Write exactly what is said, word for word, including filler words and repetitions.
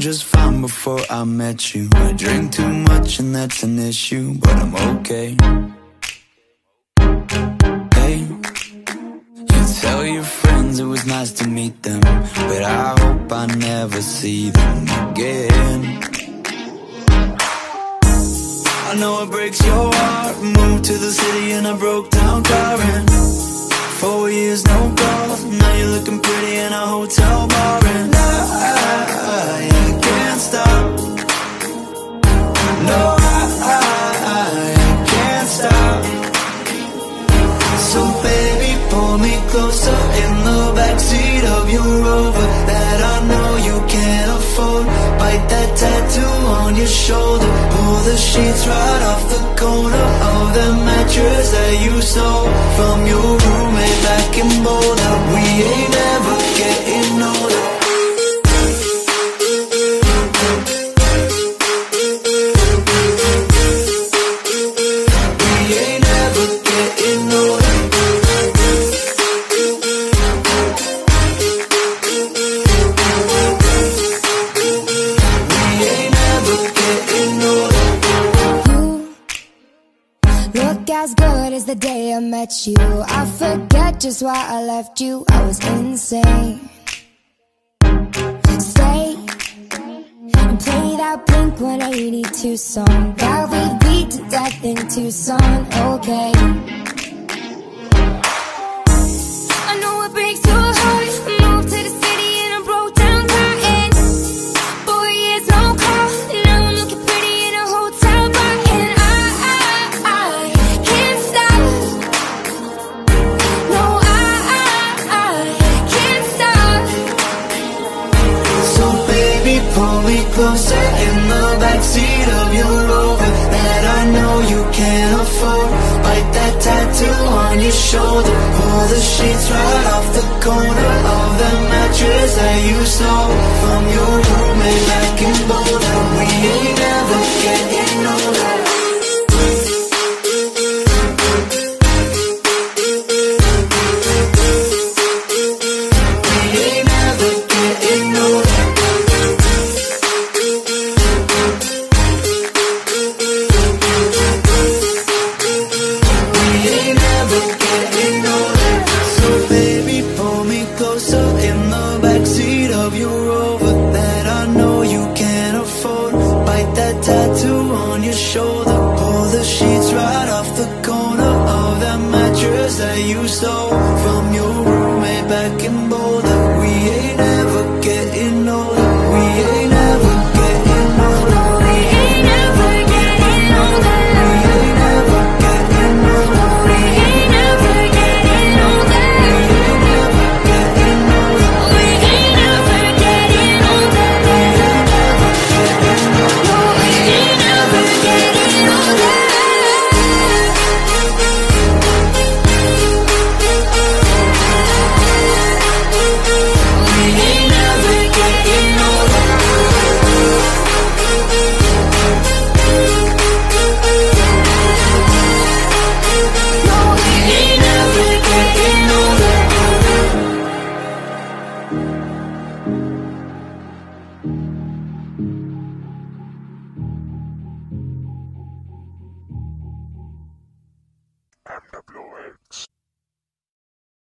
just fine before I met you. I drink too much and that's an issue, but I'm okay. Hey, you tell your friends it was nice to meet them, but I hope I never see them again. I know it breaks your heart. Moved to the city in a broke down car, and four years no calls. Now you're looking pretty in a hotel bar, and I, I, I can't stop. No, I, I, I can't stop. So baby, pull me closer in the backseat of your Rover that I know you can't afford. Bite that tattoo on your shoulder. Pull the sheets right off the corner of the mattress that you stole from your roommate back in Boulder. We ain't never getting older. We ain't never getting older. As good as the day I met you. I forget just why I left you. I was insane. Stay and play that Blink one eighty-two song that we beat to death in Tucson. Okay, I know it breaks your heart. Moved to the city and I broke down car, and four years no call. Now I'm looking pretty in a hotel bar, and I, I, I can't stop. No, I, I, I can't stop. So baby, pull me closer in the backseat of your Rover that I know you can't afford. Bite that tattoo on your shoulder. Pull the sheets right off the corner of the mattress that you stole from your roommate back in Boulder. We ain't never getting older. You stole from your roommate back in Boulder. We ain't ever getting older. We ain't ever getting older. We ain't ever getting older. We ain't ever getting older. We ain't ever getting older. We ain't ever getting older. We ain't ever getting older. We ain't ever getting older. M W A